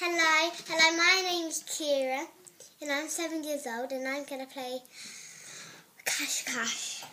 Hello, my name's Keira and I'm 7 years old and I'm going to play Cash Cash.